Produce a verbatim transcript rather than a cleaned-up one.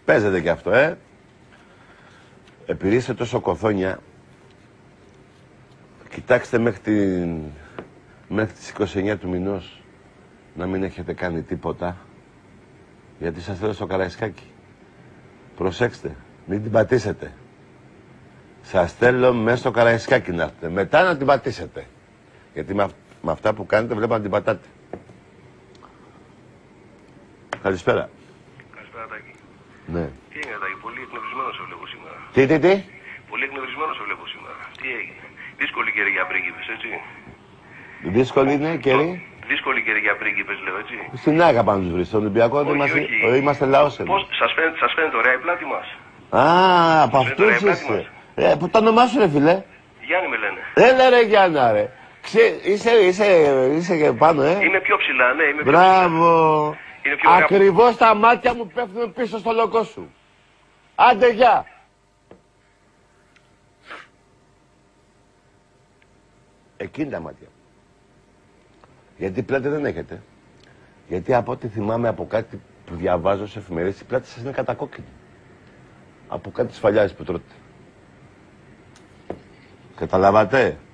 Παίζεται και αυτό, ε. Επειδή είστε τόσο κοθόνια, κοιτάξτε μέχρι, την... μέχρι τις είκοσι εννέα του μηνός να μην έχετε κάνει τίποτα. Γιατί σας θέλω στο Καραϊσκάκι. Προσέξτε, μην την πατήσετε. Σας θέλω μέσα στο Καραϊσκάκι να έρθετε. Μετά να την πατήσετε. Γιατί με, αυ... με αυτά που κάνετε βλέπω να την πατάτε. Καλησπέρα. Καλησπέρα, Τάκη. Ναι. Τι έγινε, Τάκη, πολύ εκνευρισμένο σε βλέπω σήμερα. Τι, τι, τι. Πολύ εκνευρισμένο σε βλέπω σήμερα. Τι έγινε. Δύσκολη καιρή για πρίγκιπες, έτσι. Δύσκολη είναι καιρή. Δύσκολη καιρή για πρίγκιπες, λέω, έτσι. Στην Άγα πάνω τους βρεις. Στον Ολυμπιακό δεν είμαστε, όχι. είμαστε λαός εμείς. Πώς, σας φαίνεται, σας φαίνεται ωραία η πλάτη μας. Α, από αυτούς είσαι. Ε, που το όνομά σου, ρε φίλε. Γιάννη με λένε. Έλα ρε Γιάννα, ρε. Ξέ, είσαι, είσαι, είσαι και πάνω, ε. Είμαι πιο ψηλά, ναι, είμαι πιο Μπράβο. ψηλά. Είναι πιο ωραία... Ακριβώς τα μάτια μου πέφτουν πίσω στο λογό σου. Άντε, γεια. Εκείνη τα μάτια. Γιατί πλάτη δεν έχετε. Γιατί από ό,τι θυμάμαι από κάτι που διαβάζω σε εφημερίδες, η πλάτη σας είναι κατακόκκινη. Από κάτι της φαλιάς που τρώτε. Καταλάβατε.